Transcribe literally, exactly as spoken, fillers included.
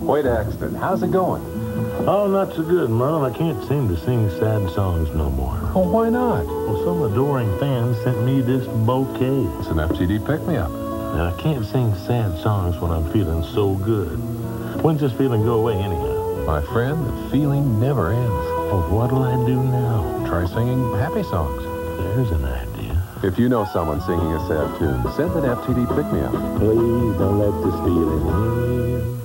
Hoyt Axton, how's it going? Oh, not so good, Merlin. I can't seem to sing sad songs no more. Oh, why not? Well, some adoring fans sent me this bouquet. It's an F T D pick-me-up. And I can't sing sad songs when I'm feeling so good. When's this feeling go away anyhow? My friend, the feeling never ends. Oh, what'll I do now? Try singing happy songs. There's an idea. If you know someone singing a sad tune, send an F T D pick-me-up. Please don't let this feeling in.